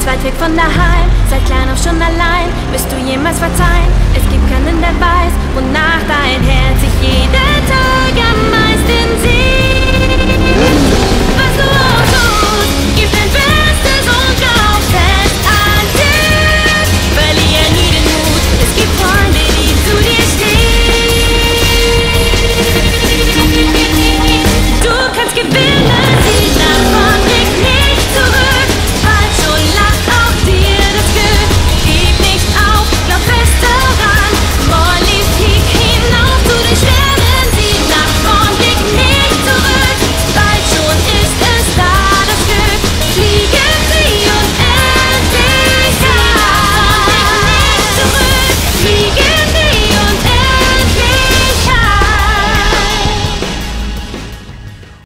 ganz weit weg von daheim, seit klein, auch schon allein. Wirst du jemals verzeihen? Es gibt keinen, der weiß, wonach dein Herz sich jeden Tag am meisten sehnt.